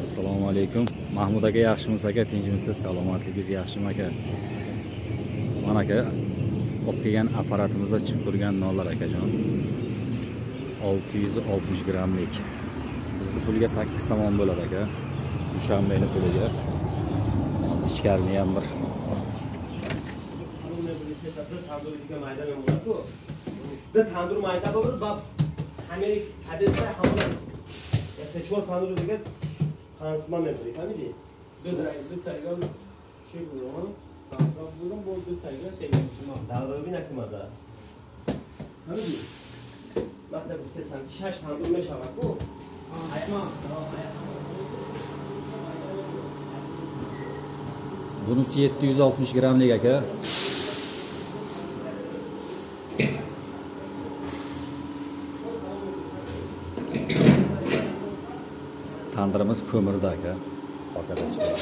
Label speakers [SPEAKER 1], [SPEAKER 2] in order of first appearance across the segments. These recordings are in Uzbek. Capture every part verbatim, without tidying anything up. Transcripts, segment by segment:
[SPEAKER 1] Assalomu alaykum. Mahmud aka, yaxshimisiz aka? Tinchmisiz? Salomatligingiz yaxshimi aka? Mana aka, olib kelgan apparatimizda chiqib turgan nonlar akajon. olti yuz oltmish grammlik. Bizning puliga sakkiz tomon bo'ladi aka. Dushanbeni puliga. Hozir ichkarini ham bir
[SPEAKER 2] ده تندور مایده ببرد با همین حدثه همون مثل چهار تندور دیگه پانسمان میبری فهمیدی؟
[SPEAKER 3] دو تایی دو تایی چی بودم؟ پانسمان بودم با دو تایی سیگم شما
[SPEAKER 2] دعوه ببین اکی مرده فهمیدی؟ وقتی گفتستم که شش تندور میشود کو؟
[SPEAKER 1] bunisi yetti yuz oltmish grammlik aka. Tandırımız kömürde aka. Bakada çıkıyor.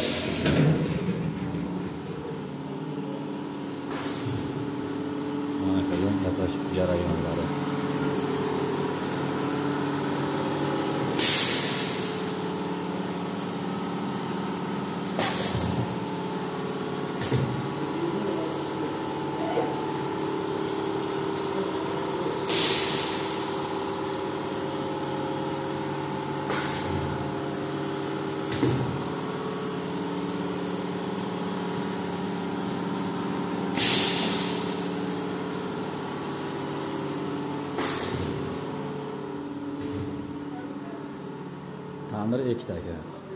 [SPEAKER 1] Mana ko'rgan yasash jarayonlari. Tandır iki aka.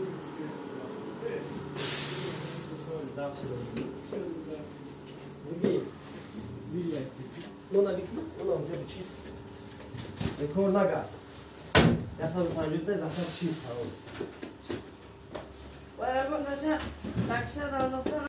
[SPEAKER 2] Ona dik, ona önce bir çift. Rekor naga. Yasal pancıda zaten çift tamam.
[SPEAKER 4] Vay arkadaşlar, taksir aldıklar.